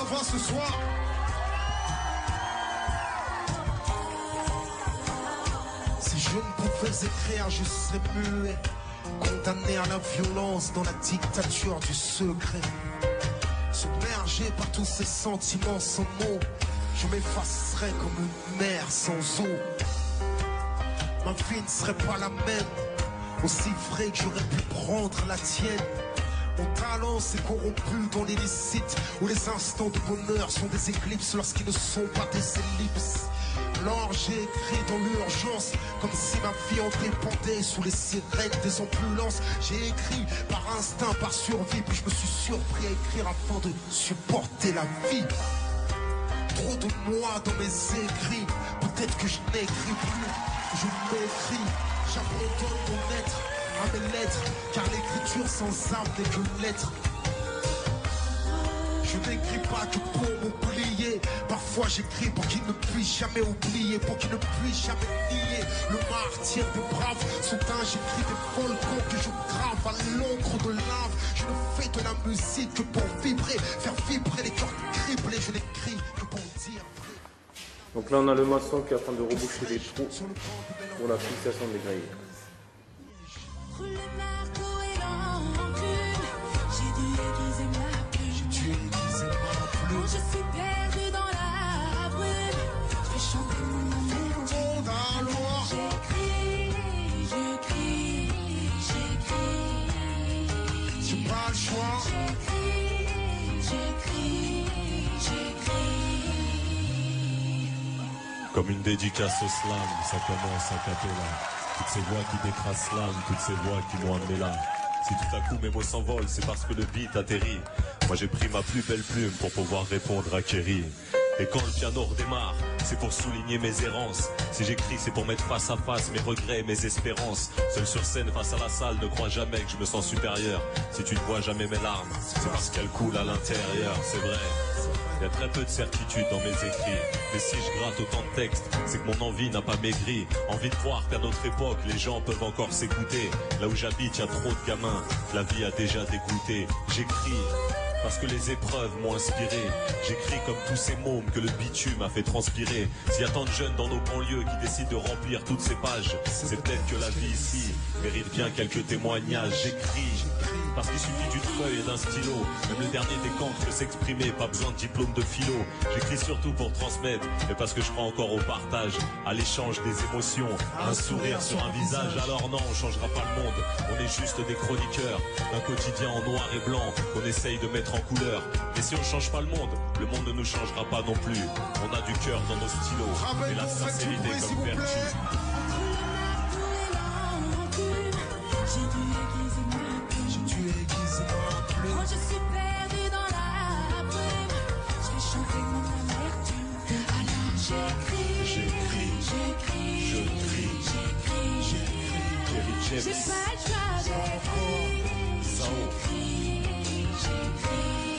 va ce soir? Si je ne pouvais écrire, je serais muet, condamné à la violence dans la dictature du secret. Submergé par tous ces sentiments sans mots, je m'effacerais comme une mer sans eau. Ma vie ne serait pas la même, aussi vrai que j'aurais pu prendre la tienne. Mon talent s'est corrompu dans l'illicite, où les instants de bonheur sont des éclipses lorsqu'ils ne sont pas des ellipses. Alors j'ai écrit dans l'urgence, comme si ma vie en dépendait, sous les sirènes des ambulances. J'ai écrit par instinct, par survie, puis je me suis surpris à écrire afin de supporter la vie. Trop de moi dans mes écrits, peut-être que je n'écris plus, je m'écris, j'abandonne mon être à mes lettres, car l'écriture sans âme n'est que lettre. Je n'écris pas que pour m'oublier, parfois j'écris pour qu'il ne puisse jamais oublier, pour qu'il ne puisse jamais nier le martyr des braves. Soudain j'écris des volcans que je grave à l'encre de lave. Je ne fais de la musique que pour vibrer, faire vibrer les cœurs criblés. Je n'écris que pour dire. Donc là on a le maçon qui est en train de reboucher les trous pour la fixation des grilles. Je suis perdu dans la brume, je vais chanter mon amertume. Alors j'écris, j'ai pas le choix. J'écris. Comme une dédicace au slam, ça commence à cappella. Toutes ces voix qui décrasent l'âme, toutes ces voix qui m'ont amené là. Si tout à coup mes mots s'envolent, c'est parce que le beat atterrit. Moi j'ai pris ma plus belle plume pour pouvoir répondre à Kerry. Et quand le piano redémarre, c'est pour souligner mes errances. Si j'écris, c'est pour mettre face à face mes regrets et mes espérances. Seul sur scène face à la salle, ne crois jamais que je me sens supérieur. Si tu ne vois jamais mes larmes, c'est parce qu'elles coulent à l'intérieur, c'est vrai. Il y a très peu de certitude dans mes écrits. Mais si je gratte autant de textes, c'est que mon envie n'a pas maigri. Envie de croire qu'à notre époque, les gens peuvent encore s'écouter. Là où j'habite, il y a trop de gamins. La vie a déjà dégoûté. J'écris parce que les épreuves m'ont inspiré. J'écris comme tous ces mômes que le bitume a fait transpirer. S'il y a tant de jeunes dans nos banlieues qui décident de remplir toutes ces pages, c'est peut-être que la vie ici mérite bien quelques témoignages. J'écris parce qu'il suffit d'une feuille et d'un stylo. Même le dernier des cancres peut s'exprimer, pas besoin de diplôme de philo. J'écris surtout pour transmettre, et parce que je crois encore au partage, à l'échange des émotions, un sourire sur un visage. Alors non, on changera pas le monde, on est juste des chroniqueurs d'un quotidien en noir et blanc qu'on essaye de mettre en couleur. Mais si on change pas le monde ne nous changera pas non plus. On a du cœur dans nos stylos, et la sincérité comme vertu. Quand je suis perdu dans la brume, je vais chanter mon amertume. Alors j'écris. J'ai pas le choix d'écrire. J'écris.